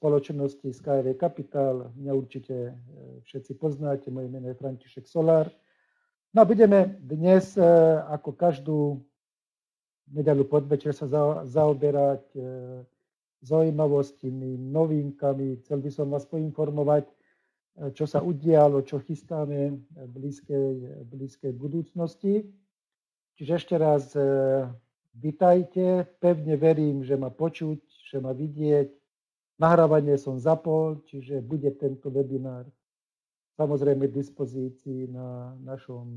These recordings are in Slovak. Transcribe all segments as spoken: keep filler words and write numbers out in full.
spoločnosti Skyway Capital. Mňa určite všetci poznáte, moje meno je František Solár. No a budeme dnes, ako každú nedeľu podvečer, sa zaoberať zaujímavostmi, novinkami. Chcel by som vás poinformovať, čo sa udialo, čo chystáme v blízkej, blízkej budúcnosti. Čiže ešte raz vitajte, pevne verím, že ma počuť, že ma vidieť. Nahrávanie som zapol, čiže bude tento webinár samozrejme k dispozícii na našom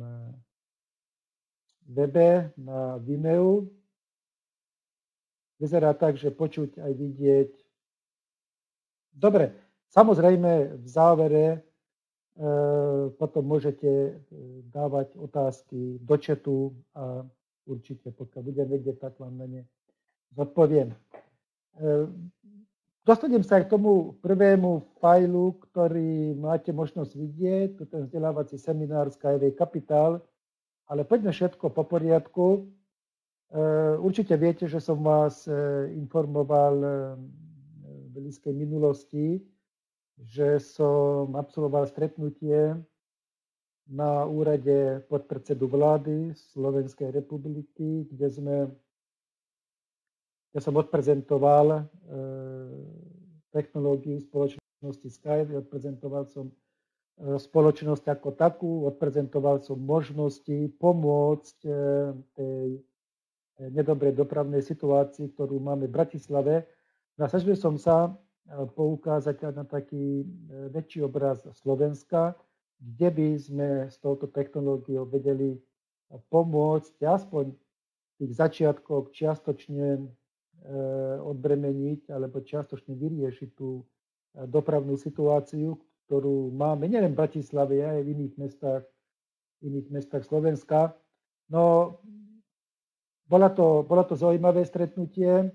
webe, na Vimeo. Vyzerá tak, že počuť aj vidieť. Dobre, samozrejme v závere e, potom môžete dávať otázky do chatu a určite, pokiaľ budem vedieť, tak vám na ne zodpoviem. E, dostanem sa aj k tomu prvému fajlu, ktorý máte možnosť vidieť, to ten vzdelávací seminár Skyway Capital, ale poďme všetko po poriadku. E, určite viete, že som vás informoval v blízkej minulosti, že som absolvoval stretnutie na úrade podpredsedu vlády Slovenskej republiky, kde, sme, kde som odprezentoval e, technológiu spoločnosti Skyway, odprezentoval som e, spoločnosť ako takú, odprezentoval som možnosti pomôcť e, tej nedobrej dopravnej situácii, ktorú máme v Bratislave. No, snažil som sa poukázať na taký väčší obraz Slovenska, kde by sme s touto technológiou vedeli pomôcť aspoň v tých začiatkoch čiastočne odbremeniť alebo čiastočne vyriešiť tú dopravnú situáciu, ktorú máme nielen v Bratislave, aj v iných mestách, v iných mestách Slovenska. No, bola to, bola to zaujímavé stretnutie.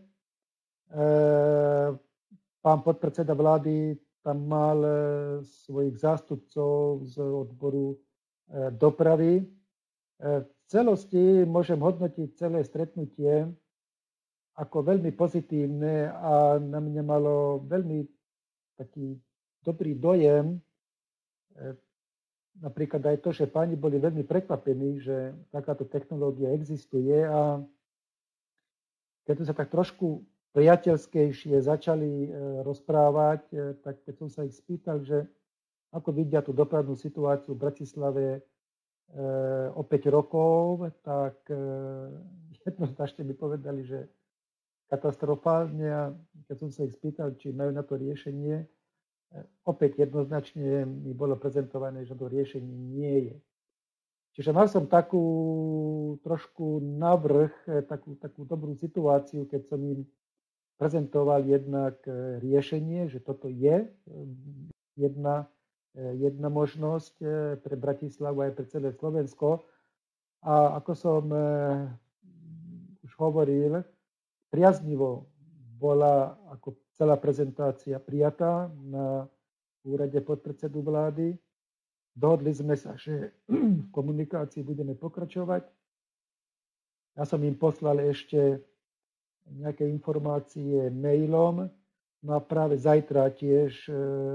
Pán podpredseda vlády tam mal svojich zástupcov z odboru dopravy. V celosti môžem hodnotiť celé stretnutie ako veľmi pozitívne a na mňa malo veľmi taký dobrý dojem. Napríklad aj to, že páni boli veľmi prekvapení, že takáto technológia existuje, a keď sme sa tak trošku priateľskejšie začali rozprávať, tak keď som sa ich spýtal, že ako vidia tú dopravnú situáciu v Bratislave o päť rokov, tak jednoznačne mi povedali, že katastrofálne, a keď som sa ich spýtal, či majú na to riešenie, opäť jednoznačne mi bolo prezentované, že to riešenie nie je. Čiže mal som takú trošku navrch, takú, takú dobrú situáciu, keď som im prezentoval jednak riešenie, že toto je jedna, jedna možnosť pre Bratislavu aj pre celé Slovensko. A ako som už hovoril, priaznivo bola ako celá prezentácia prijatá na úrade podpredsedu vlády. Dohodli sme sa, že v komunikácii budeme pokračovať. Ja som im poslal ešte nejaké informácie mailom. No a práve zajtra tiež e, e,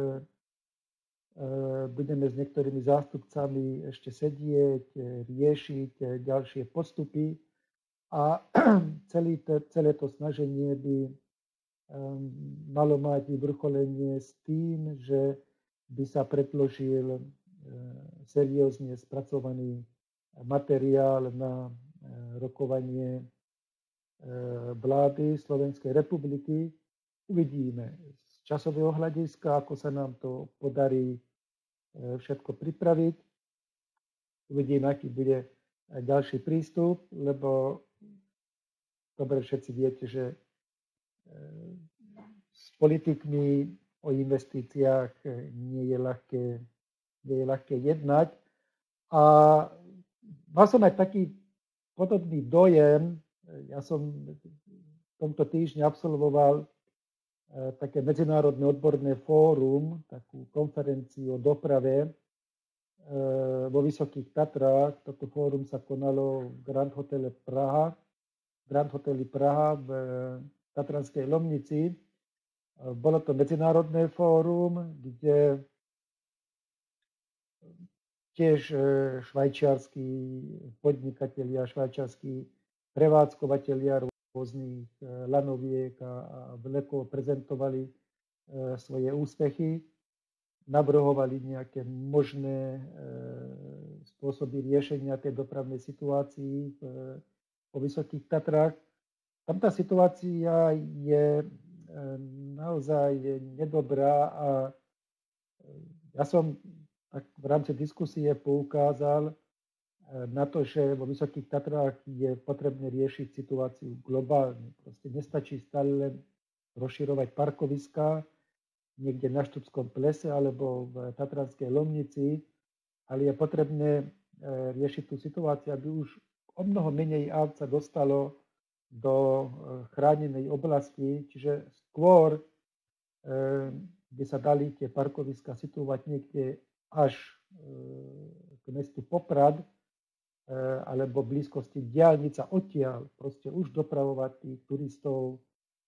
budeme s niektorými zástupcami ešte sedieť, riešiť ďalšie postupy, a celý to, celé to snaženie by e, malo mať vyvrcholenie s tým, že by sa predložil e, seriózne spracovaný materiál na e, rokovanie vlády Slovenskej republiky. Uvidíme z časového hľadiska, ako sa nám to podarí všetko pripraviť. Uvidíme, aký bude ďalší prístup, lebo dobre všetci viete, že s politikmi o investíciách nie je ľahké, nie je ľahké jednať. A mal som aj taký podobný dojem. Ja som v tomto týždni absolvoval také medzinárodné odborné fórum, takú konferenciu o doprave vo Vysokých Tatrách. Toto fórum sa konalo v Grand Hotele Praha, Grand Hoteli Praha v Tatranskej Lomnici. Bolo to medzinárodné fórum, kde tiež švajčiarskí podnikatelia, švajčiarskí prevádzkovateľia rôznych lanoviek a vlekov prezentovali svoje úspechy, navrhovali nejaké možné spôsoby riešenia tej dopravnej situácii po Vysokých Tatrách. Tam tá situácia je naozaj nedobrá a ja som tak v rámci diskusie poukázal na to, že vo Vysokých Tatrách je potrebné riešiť situáciu globálne. Proste nestačí stále len rozširovať parkoviská niekde na Štrbskom plese alebo v Tatranskej Lomnici, ale je potrebné riešiť tú situáciu, aby už o mnoho menej aut sa dostalo do chránenej oblasti, čiže skôr by sa dali tie parkoviská situovať niekde až k mestu Poprad alebo v blízkosti diaľnica odtiaľ, proste už dopravovať tých turistov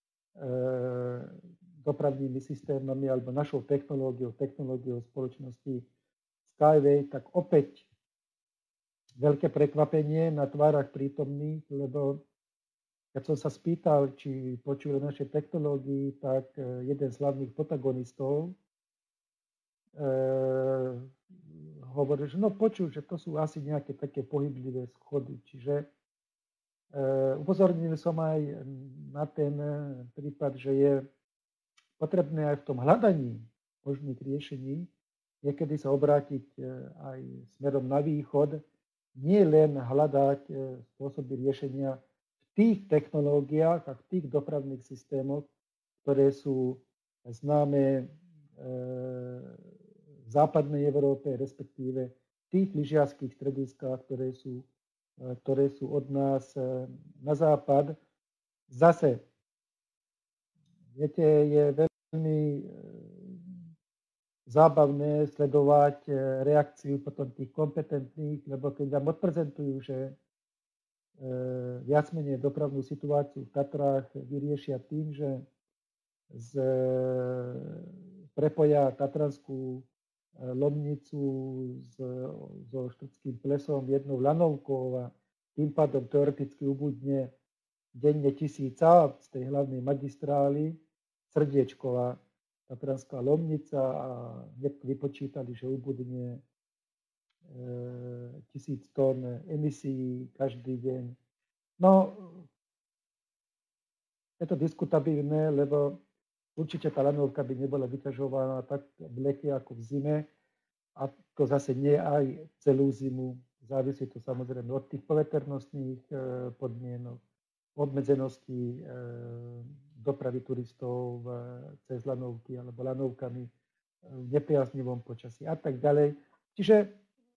dopravnými systémami alebo našou technológiou, technológiou spoločnosti Skyway, tak opäť veľké prekvapenie na tvárach prítomných, lebo keď som sa spýtal, či počuli o našej technológii, tak jeden z hlavných protagonistov e, hovoril, že no počul, že to sú asi nejaké také pohyblivé schody. Čiže e, upozornil som aj na ten prípad, že je potrebné aj v tom hľadaní možných riešení niekedy sa obrátiť aj smerom na východ, nie len hľadať spôsoby riešenia tých technológiách a v tých dopravných systémoch, ktoré sú známe v západnej Európe, respektíve v tých lyžiarských strediskách, ktoré sú, ktoré sú od nás na západ. Zase, viete, je veľmi zábavné sledovať reakciu potom tých kompetentných, lebo keď vám odprezentujú, že viac menej dopravnú situáciu v Tatrách vyriešia tým, že z, prepoja Tatranskú Lomnicu s, so Štrbským plesom jednou lanovkou a tým pádom teoreticky ubudne denne tisíc aut z tej hlavnej magistrály Srdiečková Tatranská Lomnica a vypočítali, že ubudne tisíc tón emisí každý deň. No, je to diskutabilné, lebo určite tá lanovka by nebola vyťažovaná tak v lete ako v zime a to zase nie aj celú zimu. Závisí to samozrejme od tých poveternostných podmienok, obmedzenosti dopravy turistov cez lanovky alebo lanovkami v nepriaznivom počasí a tak ďalej. Čiže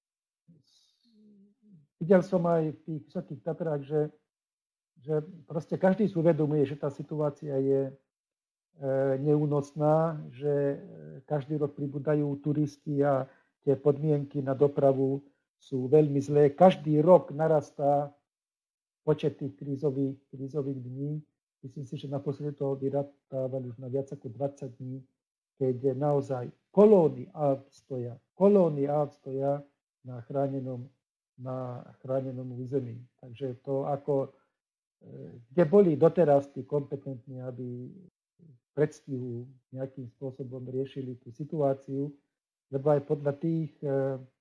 videl som aj v tých Vysokých Tatrách, že, že proste každý si uvedomuje, že tá situácia je e, neúnosná, že každý rok pribúdajú turisti a tie podmienky na dopravu sú veľmi zlé. Každý rok narastá počet tých krízových, krízových dní. Myslím si, že naposledy to vyrátávali už na viac ako dvadsať dní, keď naozaj kolóny aut stoja, kolóny aut stoja na chránenom na chránenom území. Takže to ako, kde boli doteraz tí kompetentní, aby v predstihu nejakým spôsobom riešili tú situáciu, lebo aj podľa tých e, e,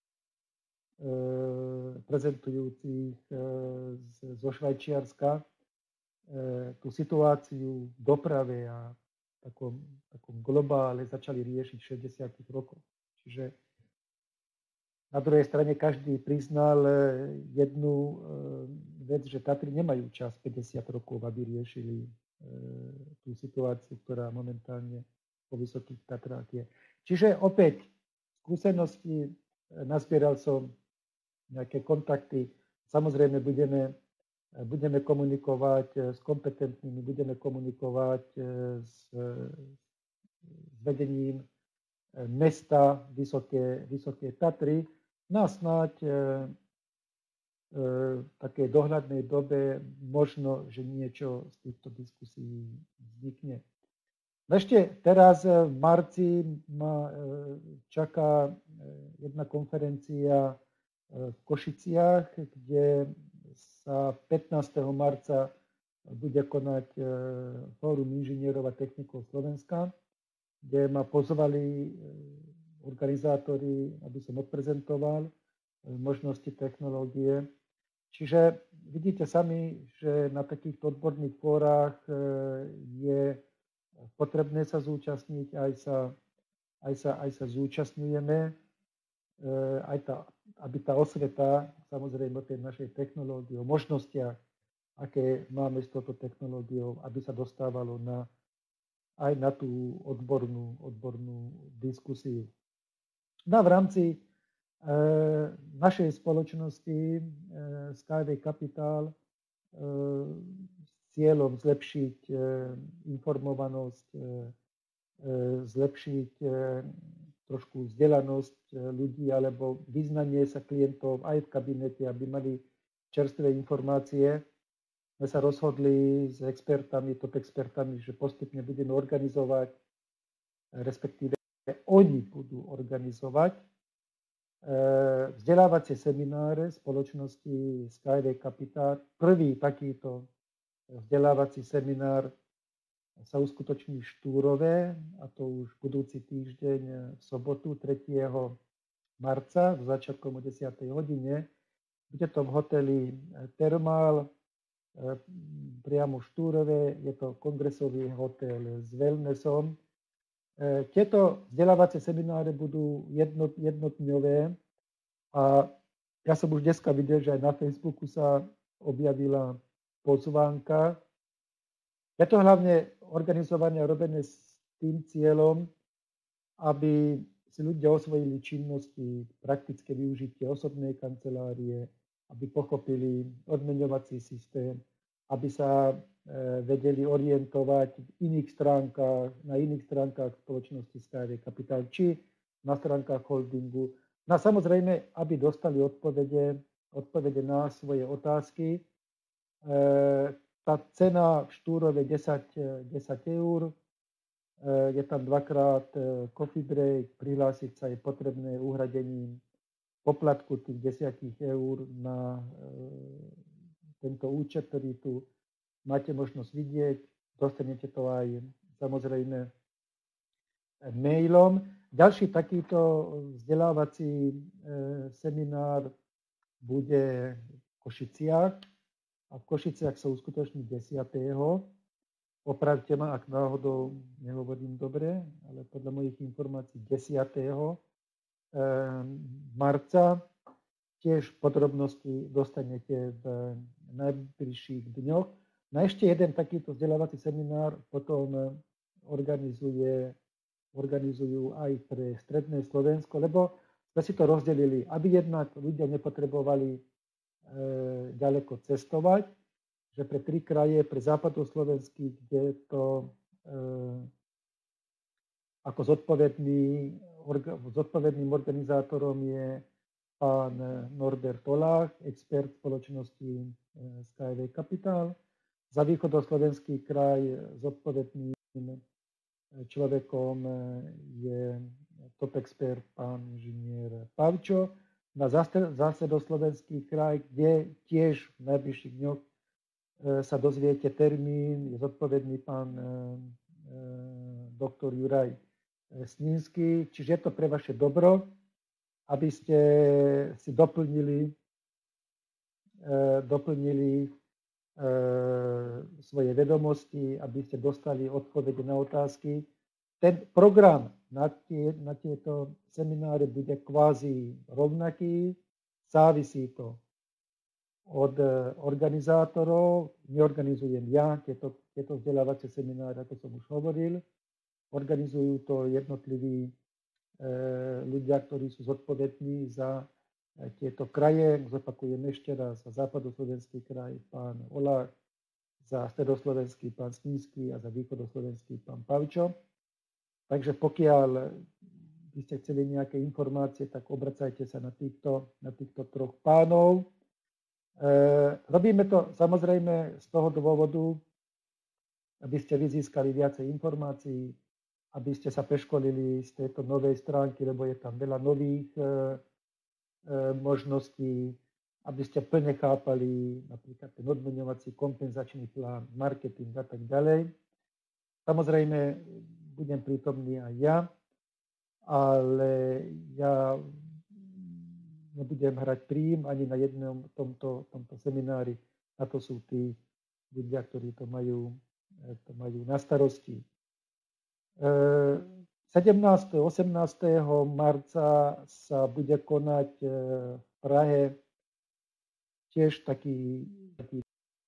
prezentujúcich e, zo Švajčiarska e, tú situáciu v doprave a takom, takom globále začali riešiť v šesťdesiatych rokoch. Čiže na druhej strane každý priznal jednu vec, že Tatry nemajú čas päťdesiat rokov, aby riešili tú situáciu, ktorá momentálne po Vysokých Tatrách je. Čiže opäť skúsenosti, nazbieral som nejaké kontakty. Samozrejme budeme, budeme komunikovať s kompetentnými, budeme komunikovať s, s vedením mesta Vysoké, Vysoké Tatry. No a snáď e, e, v takej dohľadnej dobe možno, že niečo z týchto diskusí vznikne. Ešte teraz v marci ma čaká jedna konferencia v Košiciach, kde sa pätnásteho marca bude konať Fórum inžinierov a technikov Slovenska, kde ma pozvali organizátori, aby som odprezentoval možnosti technológie. Čiže vidíte sami, že na takýchto odborných fórach je potrebné sa zúčastniť, aj sa, aj sa, aj sa zúčastňujeme, aj tá, aby tá osveta, samozrejme o tej našej technológii, o možnostiach, aké máme s touto technológiou, aby sa dostávalo na, aj na tú odbornú, odbornú diskusiu. No a v rámci e, našej spoločnosti e, Skyway Capital e, cieľom zlepšiť informovanosť, zlepšiť trošku vzdelanosť ľudí alebo vyznanie sa klientov aj v kabinete, aby mali čerstvé informácie. My sa rozhodli s expertami, top expertami, že postupne budeme organizovať, respektíve oni budú organizovať vzdelávacie semináre spoločnosti Skyway Capital. Prvý takýto vzdelávací seminár sa uskutoční v Štúrove, a to už budúci týždeň v sobotu tretieho marca, s začiatkom o desiatej hodine. Bude to v hoteli Thermal, priamo v Štúrove, je to kongresový hotel s wellnessom. Tieto vzdelávacie semináre budú jednot, jednotňové a ja som už dneska videl, že aj na Facebooku sa objavila pozvánka. Je to hlavne organizované a robené s tým cieľom, aby si ľudia osvojili činnosti, praktické využitie osobnej kancelárie, aby pochopili odmeňovací systém, aby sa vedeli orientovať v iných stránkach, na iných stránkach spoločnosti Skyway Capital, či na stránkach holdingu. No a samozrejme, aby dostali odpovede, odpovede na svoje otázky. Tá cena v Štúrove desať, desať eur, je tam dvakrát coffee break, prihlásiť sa je potrebné uhradením poplatku tých desať eur na tento účet, ktorý tu máte možnosť vidieť. Dostanete to aj samozrejme mailom. Ďalší takýto vzdelávací seminár bude v Košiciach. A v Košiciach sa uskutoční desiateho Opravte ma, ak náhodou nehovorím dobre, ale podľa mojich informácií desiateho marca. Tiež podrobnosti dostanete v najbližších dňoch. Na ešte jeden takýto vzdelávací seminár potom organizuje, organizujú aj pre stredné Slovensko, lebo sme si to rozdelili, aby jednak ľudia nepotrebovali ďaleko cestovať, že pre tri kraje, pre západoslovenský, kde to e, ako zodpovedný, orga, zodpovedným organizátorom je pán Norbert Olach, expert spoločnosti e, Skyway Capital. Za východoslovenský kraj zodpovedným človekom je top expert pán inžinier Pavčo. Na západoslovenský kraj, kde tiež v najbližších dňoch sa dozviete termín, je zodpovedný pán e, e, doktor Juraj Snínsky. Čiže je to pre vaše dobro, aby ste si doplnili, e, doplnili e, svoje vedomosti, aby ste dostali odpovede na otázky. Ten program na, tie, na tieto semináre bude kvázi rovnaký, závisí to od organizátorov. Neorganizujem ja tieto, tieto vzdelávacie semináre, ako som už hovoril. Organizujú to jednotliví e, ľudia, ktorí sú zodpovední za e, tieto kraje. Zopakujem ešte raz, za západoslovenský kraj pán Olach, za stredoslovenský pán Snínsky a za východoslovenský pán Pavčo. Takže pokiaľ by ste chceli nejaké informácie, tak obracajte sa na týchto, na týchto troch pánov. Robíme to samozrejme z toho dôvodu, aby ste vy získali viacej informácií, aby ste sa preškolili z tejto novej stránky, lebo je tam veľa nových e, e, možností, aby ste plne chápali napríklad ten odmeňovací kompenzačný plán, marketing a tak ďalej. Samozrejme, budem prítomný aj ja, ale ja nebudem hrať prím ani na jednom tomto, tomto seminári. Na to sú tí ľudia, ktorí to majú, to majú na starosti. sedemnásteho osemnásteho marca sa bude konať v Prahe tiež taký, taký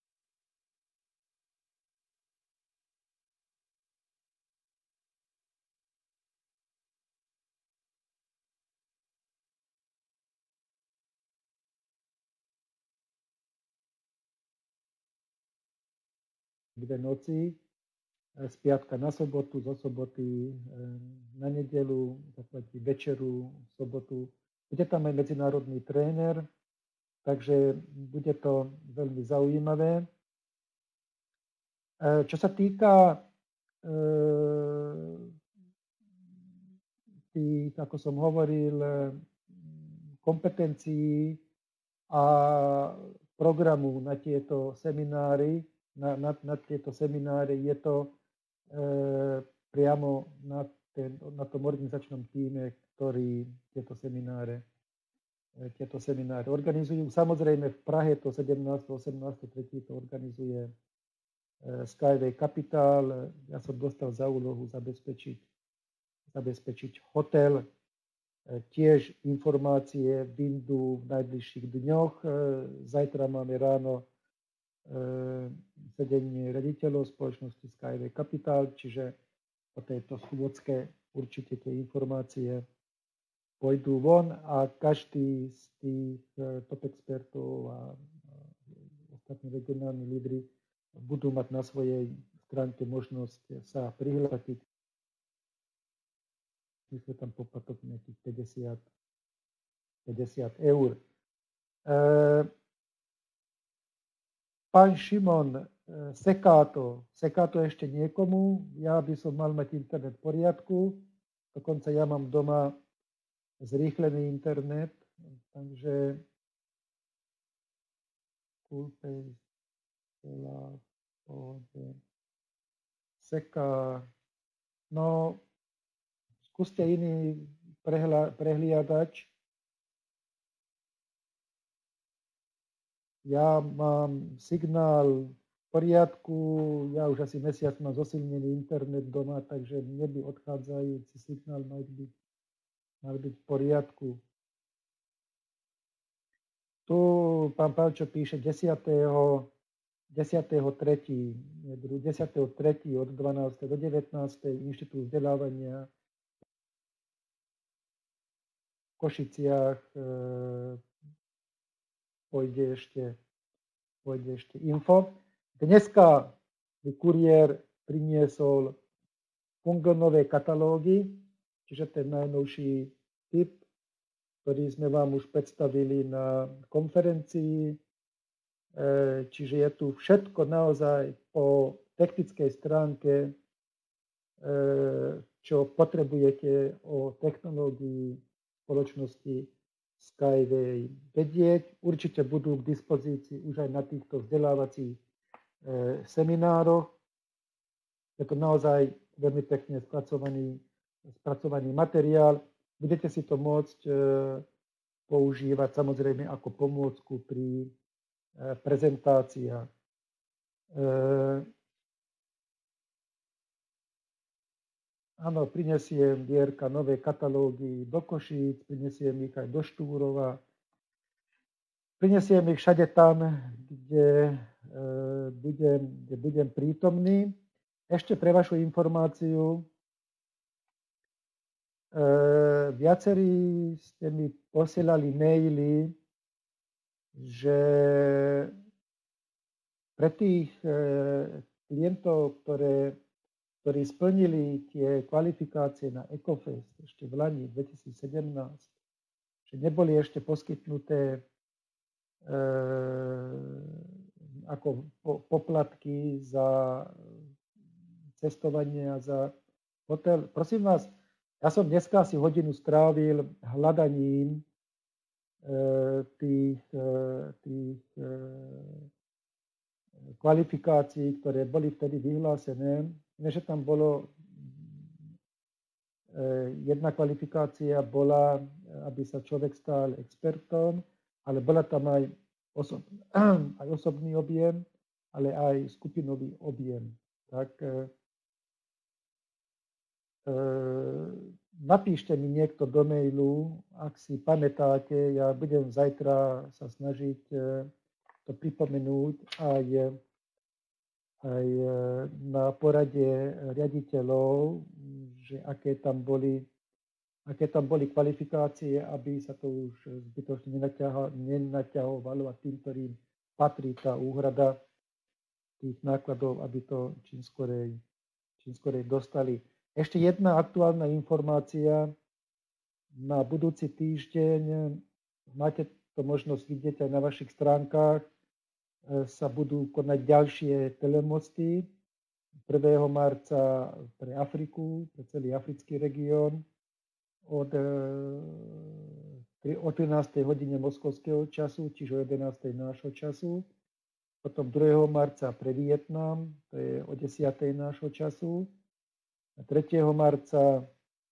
dve noci, z piatka na sobotu, zo soboty na nedeľu, taký večeru v sobotu. Bude tam aj medzinárodný tréner, takže bude to veľmi zaujímavé. Čo sa týka tých, ako som hovoril, kompetencií a programu na tieto seminári, na, na, na tieto seminári je to e, priamo na, ten, na tom organizačnom týme, ktorý tieto semináre, e, tieto semináre organizujú. Samozrejme v Prahe to sedemnásteho osemnásteho tretieho to organizuje e, Skyway Capital. Ja som dostal za úlohu zabezpečiť, zabezpečiť hotel. E, tiež informácie vyjdú v najbližších dňoch. E, zajtra máme ráno sedenie riaditeľov spoločnosti Skyway Capital, čiže po tejto schôdzke určite tie informácie pôjdu von a každý z tých top expertov a ostatní regionálni lídri budú mať na svojej stránke možnosť sa prihlásiť. Myslím, tam poplatok nejakých päťdesiat eur. Pán Šimon, seká to. Seká to ešte niekomu. Ja by som mal mať internet v poriadku. Dokonca ja mám doma zrýchlený internet. Takže seká. No, skúste iný prehliadač. Ja mám signál v poriadku, ja už asi mesiac mám zosilnený internet doma, takže mne by odchádzajúci signál mal byť, mal byť v poriadku. Tu pán Pálčo píše desiateho tretieho od dvanástej do devätnástej Inštitút vzdelávania v Košiciach e, pôjde ešte, pôjde ešte info. Dneska mi kuriér priniesol fungonové katalógy, čiže ten najnovší typ, ktorý sme vám už predstavili na konferencii. Čiže je tu všetko naozaj po technickej stránke, čo potrebujete o technológii spoločnosti Skyway vedieť. Určite budú k dispozícii už aj na týchto vzdelávacích e, seminároch. Je to naozaj veľmi pekne spracovaný, spracovaný materiál. Budete si to môcť e, používať samozrejme ako pomôcku pri e, prezentáciách. E, Áno, prinesiem Vierka nové katalógy do Košíc, prinesiem ich aj do Štúrova. Prinesiem ich všade tam, kde, e, budem, kde budem prítomný. Ešte pre vašu informáciu, e, viacerí ste mi posielali maily, že pre tých e, klientov, ktoré ktorí splnili tie kvalifikácie na EcoFest ešte v lani dvetisícsedemnásť, že neboli ešte poskytnuté e, ako po, poplatky za cestovanie a za hotel. Prosím vás, ja som dneska asi hodinu strávil hľadaním e, tých, e, tých e, kvalifikácií, ktoré boli vtedy vyhlásené. Nie, že tam bolo e, jedna kvalifikácia bola, aby sa človek stal expertom, ale bola tam aj, osob, aj osobný objem, ale aj skupinový objem. Tak e, e, napíšte mi niekto do mailu, ak si pamätáte, ja budem zajtra sa snažiť e, to pripomenúť aj, aj e, na porade riaditeľov, že aké tam boli, aké tam boli kvalifikácie, aby sa to už zbytočne nenaťahovalo a tým, ktorým patrí tá úhrada tých nákladov, aby to čím skorej, čím skorej dostali. Ešte jedna aktuálna informácia. Na budúci týždeň, máte to možnosť vidieť aj na vašich stránkach, sa budú konať ďalšie telemosty. prvého marca pre Afriku, pre celý africký región od, o trinástej hodine moskovského času, čiže o jedenástej nášho času. Potom druhého marca pre Vietnam, to je o desiatej nášho času. A tretieho marca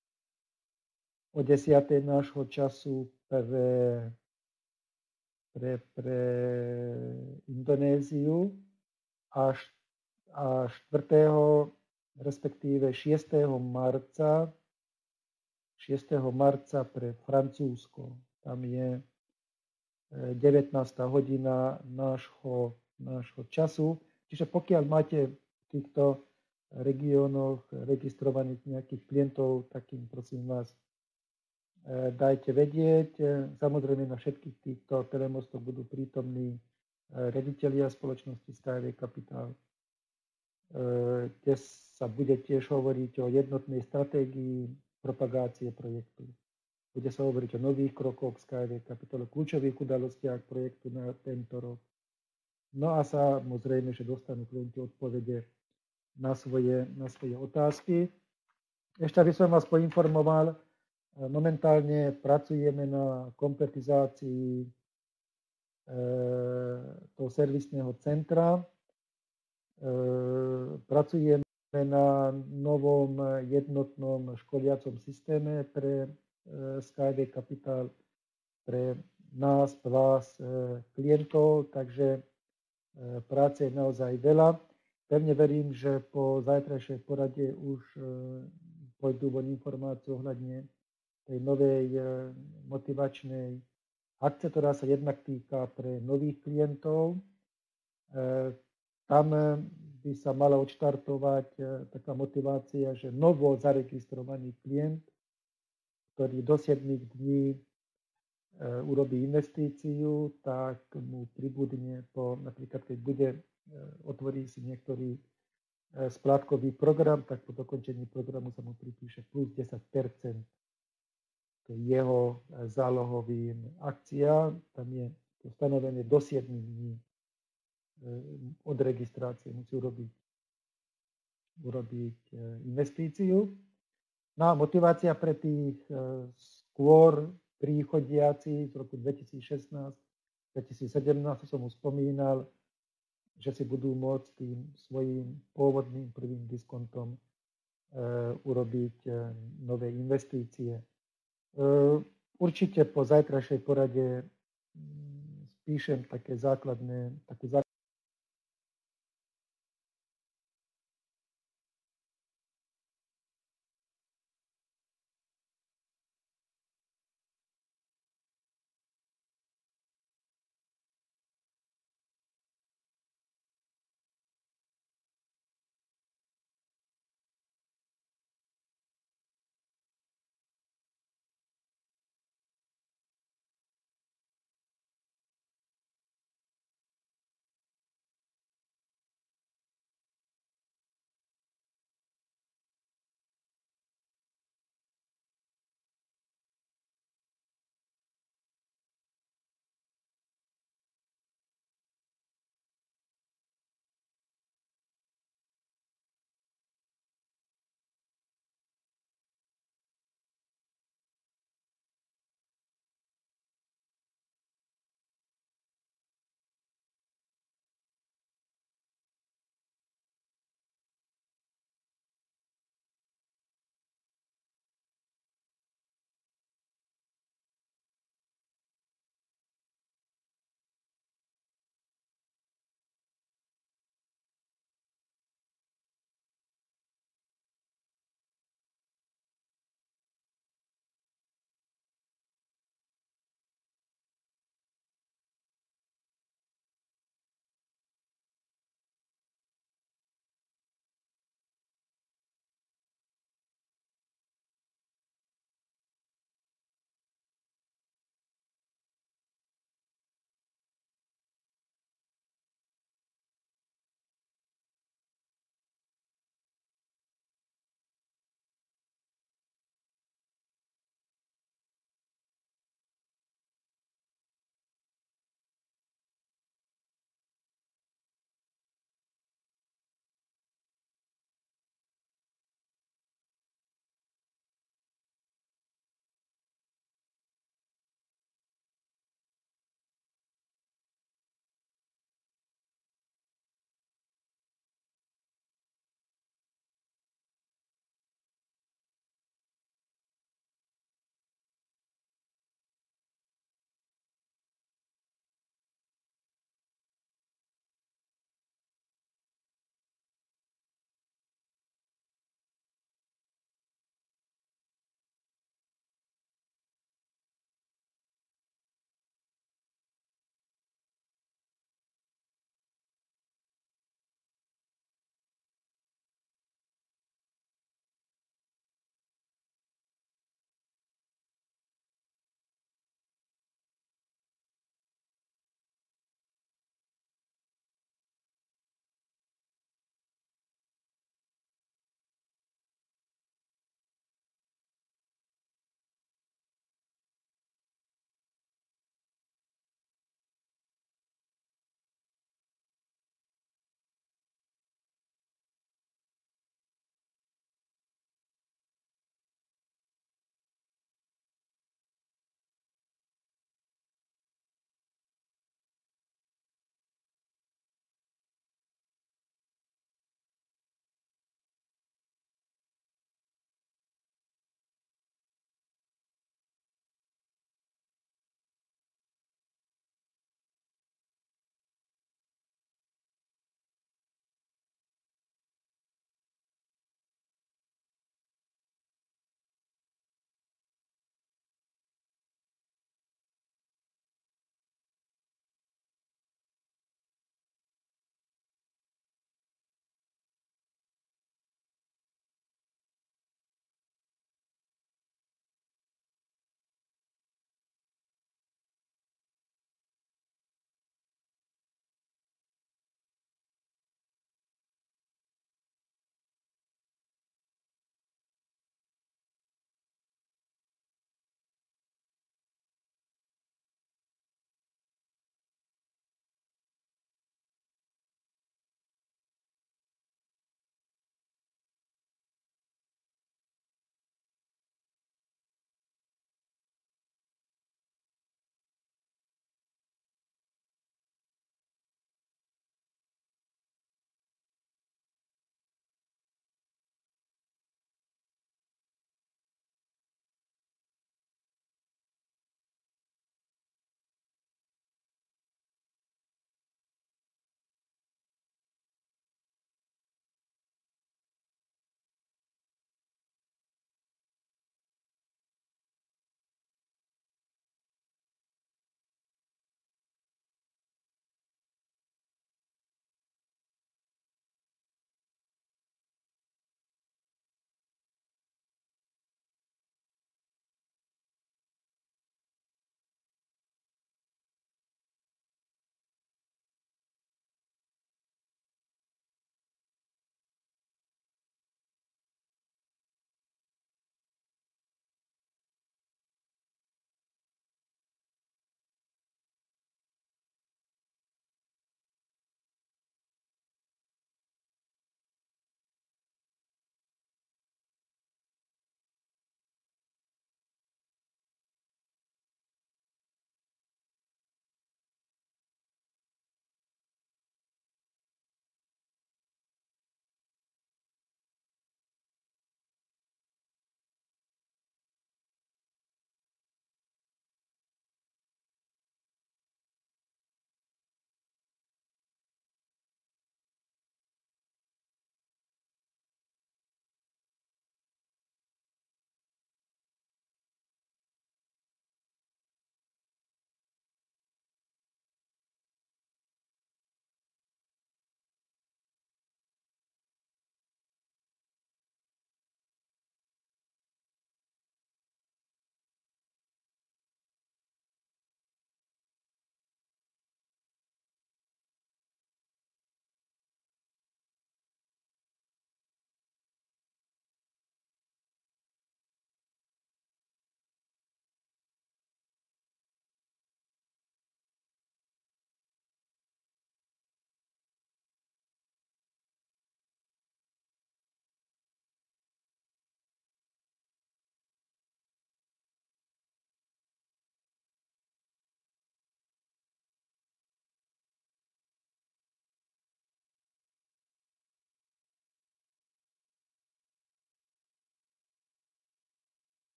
o desiatej nášho času pre, pre, pre Indonéziu a, a štvrtého respektíve šiesteho marca šiesteho marca pre Francúzsko. Tam je devätnásta hodina nášho nášho času. Čiže pokiaľ máte v týchto regiónoch registrovaných nejakých klientov, tak im prosím vás dajte vedieť. Samozrejme na všetkých týchto telemostoch budú prítomní riaditelia spoločnosti Skyway Capital, kde sa bude tiež hovoriť o jednotnej stratégii propagácie projektu. Bude sa hovoriť o nových krokoch Skyway Capital, o kľúčových udalostiach projektu na tento rok. No a samozrejme, že dostanú klienti odpovede na svoje, na svoje otázky. Ešte aby som vás poinformoval, momentálne pracujeme na kompletizácii e, toho servisného centra. E, pracujeme na novom jednotnom školiacom systéme pre e, Skyway Capital, pre nás, vás, e, klientov, takže práce je naozaj veľa. Pevne verím, že po zajtrajšej porade už pôjdu von informácie ohľadne tej novej motivačnej akcie, ktorá sa jednak týka pre nových klientov. Tam by sa mala odštartovať taká motivácia, že novo zaregistrovaný klient, ktorý do siedmich dní urobí investíciu, tak mu pribudne po, napríklad keď bude, otvorí si niektorý splátkový program, tak po dokončení programu sa mu pripíše plus desať percent k jeho zálohovým akciám. Tam je to stanovené do siedmich dní od registrácie, musí urobiť, urobiť investíciu. No a motivácia pre tých skôr príchodiaci z roku dvetisícšestnásť dvetisícsedemnásť, som už spomínal, že si budú môcť tým svojím pôvodným prvým diskontom e, urobiť e, nové investície. E, určite po zajtrajšej porade spíšem také základné, takú základnú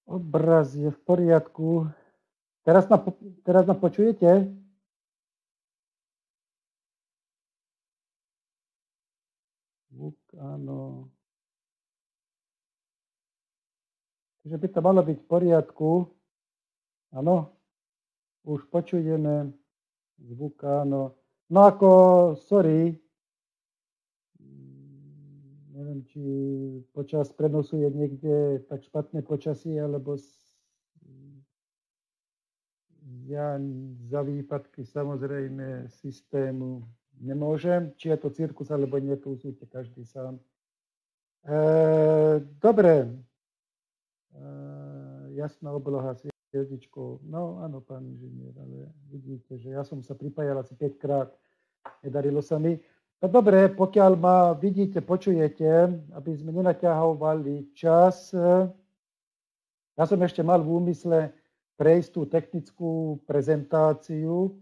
Obraz je v poriadku. Teraz ma, teraz ma počujete? Zvuk, áno. Čiže by to malo byť v poriadku. Áno, už počujeme. Zvuk, áno. No ako, sorry, neviem, či počas prenosu je niekde tak špatné počasie, alebo ja za výpadky samozrejme systému nemôžem. Či je to cirkus, alebo nie, to usúďte každý sám. E, dobre. E, jasná obloha s hviezdičkou. No áno, pán inžinier, ale vidíte, že ja som sa pripájal asi päť krát. Nedarilo sa mi. No dobre, pokiaľ ma vidíte, počujete, aby sme nenaťahovali čas, ja som ešte mal v úmysle prejsť tú technickú prezentáciu,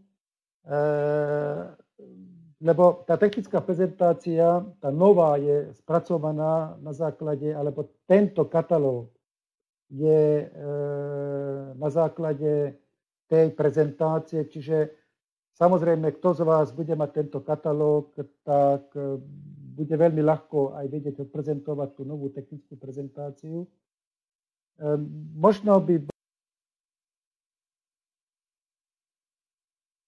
lebo tá technická prezentácia, tá nová, je spracovaná na základe, alebo tento katalóg je na základe tej prezentácie, čiže samozrejme, kto z vás bude mať tento katalóg, tak bude veľmi ľahko aj vedieť odprezentovať tú novú technickú prezentáciu. Možno by